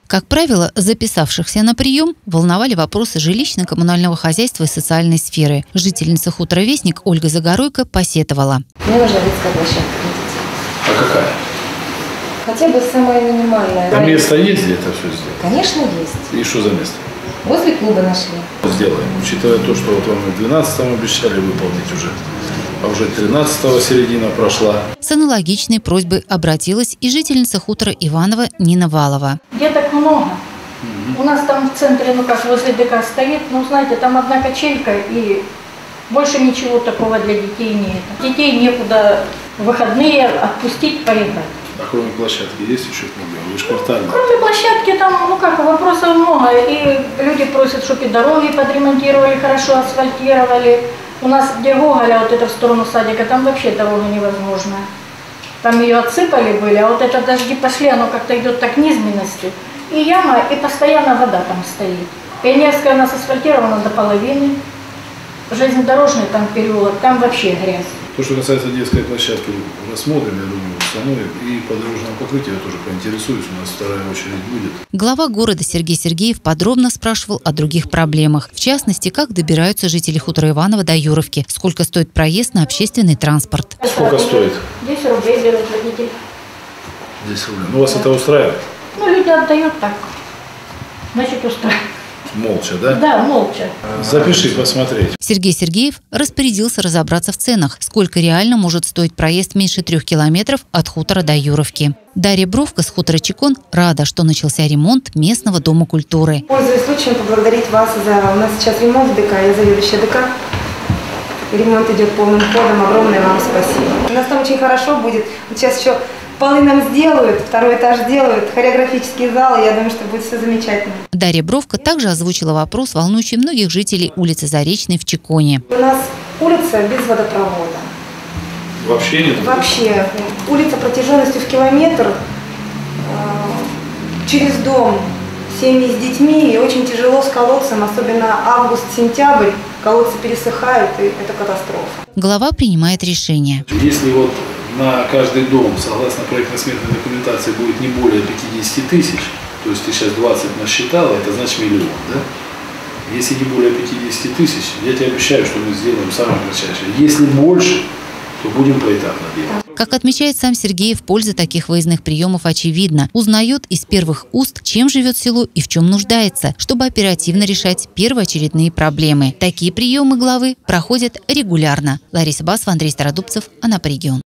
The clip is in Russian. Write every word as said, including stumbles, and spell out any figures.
Как правило, записавшихся на прием волновали вопросы жилищно-коммунального хозяйства и социальной сферы. Жительница хутора Вестник Ольга Загоруйко посетовала. Мне нужна детская площадка для детей. А какая? Хотя бы самая минимальная. А место есть, где это все сделать? Конечно, есть. И что за место? Возле клуба нашли. Сделаем. Учитывая то, что вот вам и двенадцатого обещали выполнить уже, а уже тринадцатого середина прошла. С аналогичной просьбой обратилась и жительница хутора Иваново Нина Валова. Деток много. Mm-hmm. У нас там в центре, ну как возле ДК стоит, ну знаете, там одна качелька и больше ничего такого для детей нет. Детей некуда в выходные отпустить, поиграть. А кроме площадки есть еще проблемы? Вы же квартально. Кроме площадки там, ну как, вопросов много. И люди просят, чтобы и дороги подремонтировали, хорошо асфальтировали. У нас где Гоголя, вот это в сторону садика, там вообще дорога невозможная. Там ее отсыпали были, а вот это дожди пошли, оно как-то идет так низменностью. И яма, и постоянно вода там стоит. Пионерская у нас асфальтирована до половины. Железнодорожный там переулок, там вообще грязь. То, что касается детской площадки, рассмотрим, я думаю, установим. И по дорожному покрытию я тоже поинтересуюсь, у нас вторая очередь будет. Глава города Сергей Сергеев подробно спрашивал о других проблемах. В частности, как добираются жители хутора Иваново до Юровки, сколько стоит проезд на общественный транспорт. Сколько стоит? десять рублей берет водитель. десять рублей. Ну, вас это устраивает? Ну, люди отдают так. Значит, устраивает. Молча, да? Да, молча. Запиши, посмотреть. Сергей Сергеев распорядился разобраться в ценах, сколько реально может стоить проезд меньше трех километров от хутора до Юровки. Дарья Бровка с хутора Чекон рада, что начался ремонт местного дома культуры. Пользуясь случаем, поблагодарить вас за... У нас сейчас ремонт в ДК, я заведующая ДК. Ремонт идет полным ходом, огромное вам спасибо. У нас там очень хорошо будет. Сейчас еще полы нам сделают, второй этаж делают, хореографический зал, я думаю, что будет все замечательно. Дарья Бровка также озвучила вопрос, волнующий многих жителей улицы Заречной в Чеконе. У нас улица без водопровода. Вообще нет? Вообще. Улица протяженностью в километр, через дом, семьи с детьми, и очень тяжело с колодцем, особенно август-сентябрь, колодцы пересыхают, и это катастрофа. Глава принимает решение. Если вот на каждый дом, согласно проектно-сметной документации, будет не более пятидесяти тысяч, то есть ты сейчас двадцать насчитала, это значит миллион, да? Если не более пятидесяти тысяч, я тебе обещаю, что мы сделаем самое кратчайшее. Если больше, то будем поэтапно делать. Как отмечает сам Сергеев, польза таких выездных приемов очевидна. Узнает из первых уст, чем живет село и в чем нуждается, чтобы оперативно решать первоочередные проблемы. Такие приемы главы проходят регулярно. Лариса Басова, Андрей Стародубцев, Анапа регион.